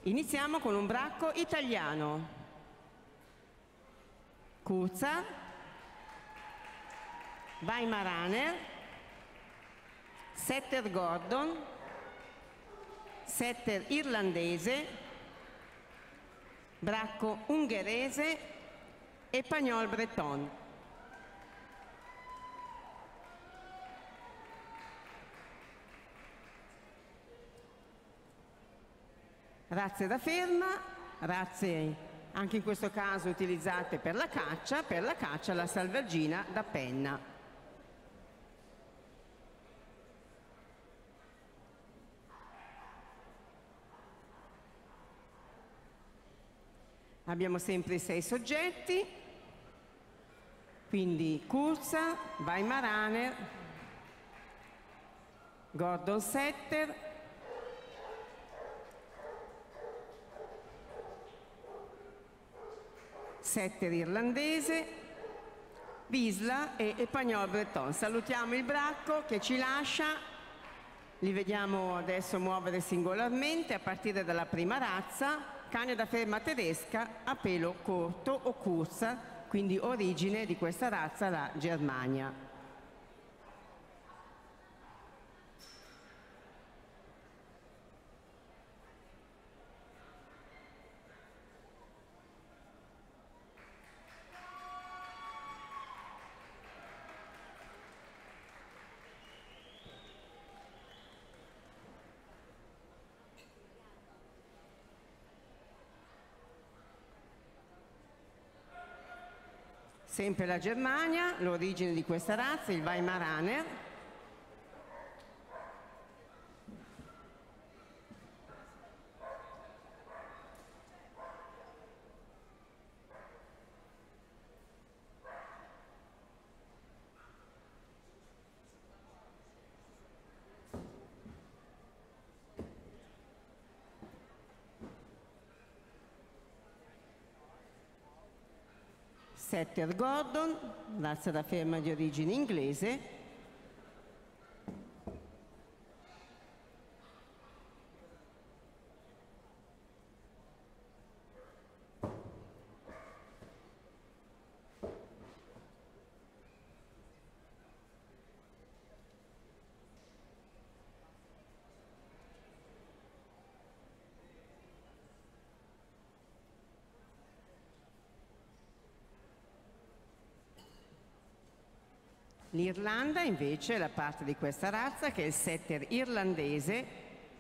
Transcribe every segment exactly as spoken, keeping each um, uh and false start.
Iniziamo con un bracco italiano. Kurzer, Weimaraner, setter Gordon, setter irlandese, bracco ungherese e Pagnol Breton. Razze da ferma, razze anche in questo caso utilizzate per la caccia, per la caccia la salvaggina da penna. Abbiamo sempre i sei soggetti, quindi Kurzer, Weimaraner, Gordon setter, setter irlandese, Wisla e, e Pagnol Breton. Salutiamo il bracco che ci lascia, li vediamo adesso muovere singolarmente a partire dalla prima razza, cane da ferma tedesca a pelo corto o Kurzer, quindi origine di questa razza la Germania. Sempre la Germania, l'origine di questa razza, il Weimaraner. Setter Gordon, razza da ferma di origine inglese. L'Irlanda invece è la parte di questa razza che è il setter irlandese.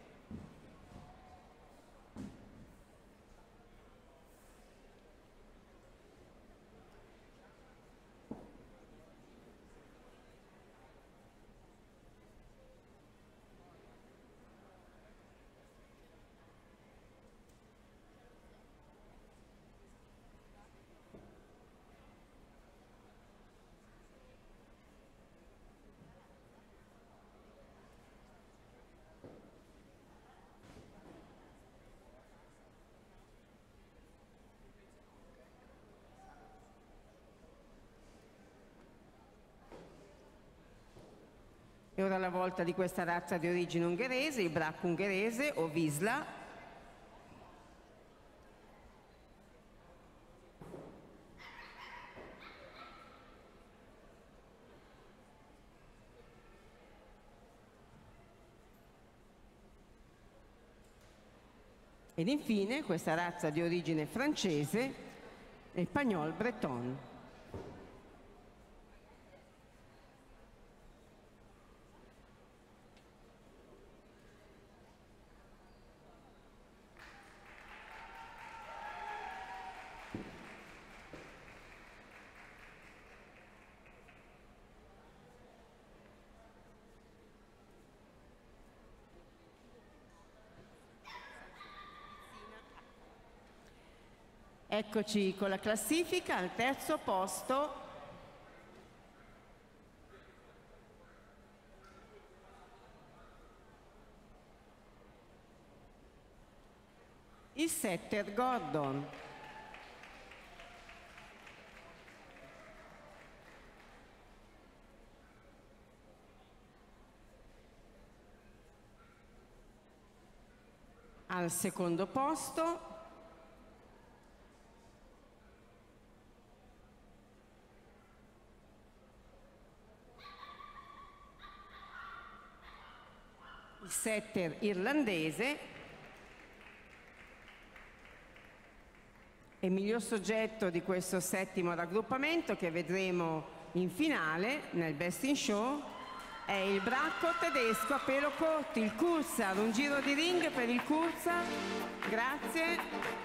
E ora la volta di questa razza di origine ungherese, il bracco ungherese o Wisla. Ed infine questa razza di origine francese, il Pagnol Breton. Eccoci con la classifica, al terzo posto il setter Gordon. al secondo posto. Il setter irlandese e miglior soggetto di questo settimo raggruppamento che vedremo in finale nel Best in Show è il bracco tedesco a pelo corto, il Kursar. Un giro di ring per il Kursar, grazie.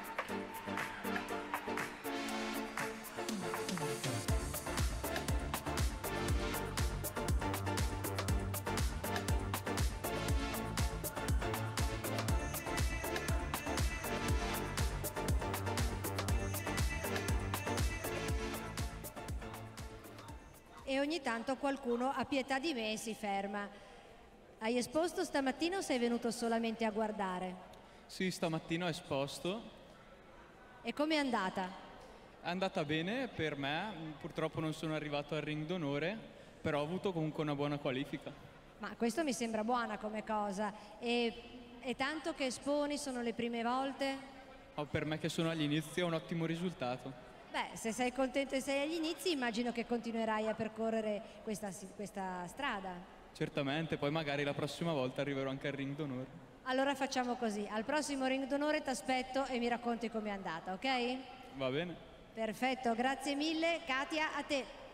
E ogni tanto qualcuno ha pietà di me e si ferma. Hai esposto stamattina o sei venuto solamente a guardare? Sì, stamattina ho esposto. E com'è andata? È andata bene per me, purtroppo non sono arrivato al ring d'onore, però ho avuto comunque una buona qualifica. Ma questo mi sembra buona come cosa. E è tanto che esponi, sono le prime volte? Oh, per me che sono agli inizi è un ottimo risultato. Beh, se sei contento e sei agli inizi, immagino che continuerai a percorrere questa, questa strada. Certamente, poi magari la prossima volta arriverò anche al ring d'onore. Allora facciamo così, al prossimo ring d'onore ti aspetto e mi racconti com'è andata, ok? Va bene. Perfetto, grazie mille. Katia, a te.